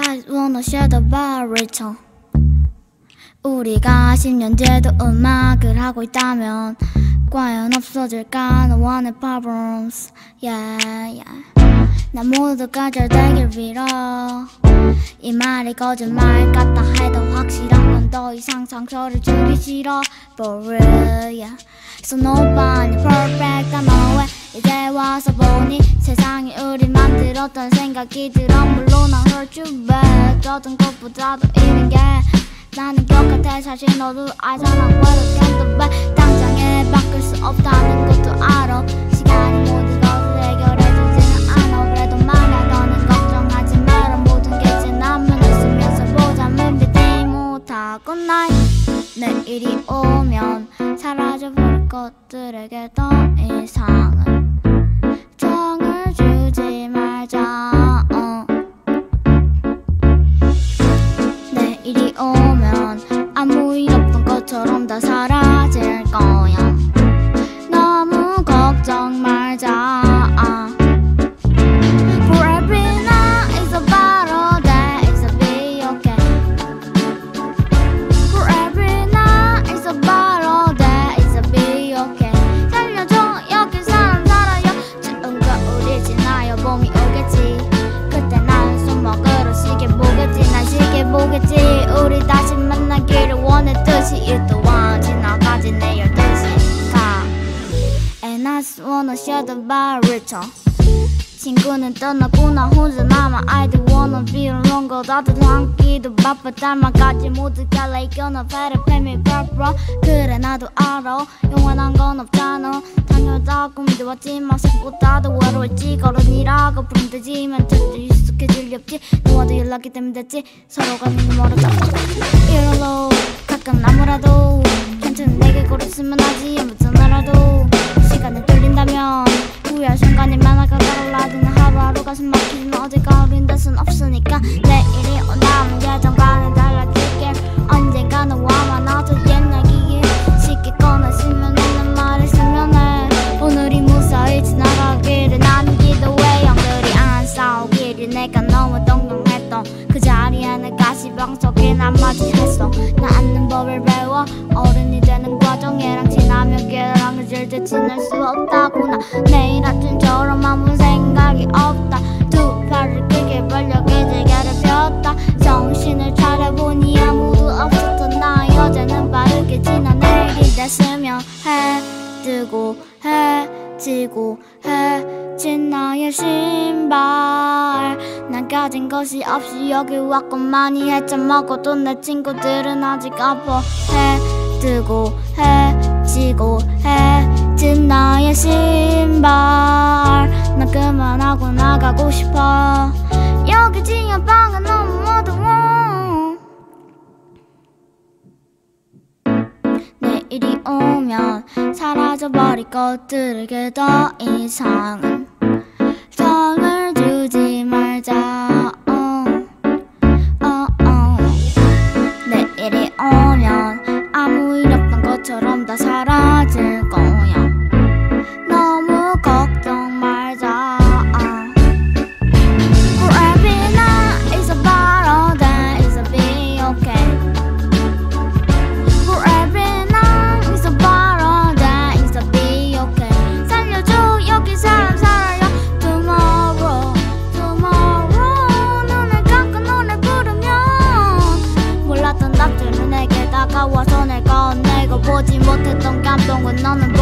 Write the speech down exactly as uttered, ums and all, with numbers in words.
I wanna share the baritone. 우리가 십 년 뒤에도 음악을 하고 있다면 과연 없어질까 너와의 problems. Yeah, yeah. 난 모두가 잘 되길 빌어. 이 말이 거짓말 같다 해도 확실한 건 더 이상 상처를 주기 싫어. For real, yeah. So nobody perfect. I'm away. 이제 와서 보니 세상이 우리 만들었던 생각이 들어. 물론 I hurt you bad. 떠든 것보다도 이런 게 나는 것 같아. 사실 너도 알잖아. What I can do bad. 당장에 바꿀 수 없다는 것도 알아. 시간이 모든 것을 해결해주지는 않아. 그래도 말야 너는 걱정하지 마라. 모든 게 지나면 웃으면서 보자면 믿지 못하고 날 내일이 오면 사라져버릴 것들에게 더 이상은 정을 주지 말자. 어. 내일이 오면 아무 일 없던 것처럼 다 사라질 거야. 너무 걱정 말자. For every night is a battle that is a be okay. For every night is a battle that is a be okay. 살려줘 여기 사람 살아요. 추운 겨울이 지나요 봄이 오겠지. 그때 난 술 먹으러 시계 보겠지. 난 시계 보겠지. 우리 다시 만나기를 원했듯이 일 또한 지나가지 내 열두 시가. And I just wanna share the baritone. 친구는 떠나고 나 혼자 남아. I don't wanna be alone. 거 다들 함께도 바빠. 닮아가지 모두가 like on a better pay me bro. 그래 나도 알아 영원한 건 없잖아. 당연하다고 믿어왔지만 생각보다도 외로웠지. 걸음이라고 부르면 되지만 절대 익숙해질 리 없지. 너와도 연락이 되면 됐지. 서로가 너무 멀어져. 이럴로 가끔 아무라도 괜찮은 내게 고랬으면 하지. 아무 전화라도 시간을 돌린다면 후회할 순간이 많아가 가라라지는 하루하루 가슴 막히지만 어제가 어린다 순 없으니까. 내일이 온다면 예전과는 달라질게. 언젠가 너와 만나도 옛날 기기 쉽게 꺼내시면 하는 말을 쓰면 해. 오늘이 무사히 지나가기를 나는 기도해. 형들이 안 싸우기를 내가 너무 동경했던 그 자리에 내가 시방석에 한마디 했어. 나 앉는 법을 배워. 어른이 되는 과정이랑 지나면 걔랑 절대 지낼 수 없다고. 나 내일 아침처럼 아무 생각이 없다. 두 팔을 크게 벌려 기지개를 폈다. 정신을 차려보니 아무도 없었던 나. 어제는 빠르게 지나 내일이 됐으면 해 뜨고 해 지고 해진 나의 신발. 난 가진 것이 없이 여기 왔고 많이 헤쳐먹어도 내 친구들은 아직 아파. 해 뜨고 해 지고 해진 나의 신발. 난 그만하고 나가고 싶어. 여기 지하방은 너무 어두워. 내일이 오면 사라져버릴 것들에게 더 이상은 정을 주지 말자. 어, 어, 어. 내일이 오면 아무 일 없던 것처럼 다 사라질 거야. 너무 걱정 말자. For every night is a battle that is a be okay. For every night is a battle that is a be okay. 살려줘 여기 사람 살아요. Tomorrow, tomorrow. 눈을 감고 노래 부르면 몰랐던 답들은 내게 다가와서 날 건네고 보지 못했던 감동은 너는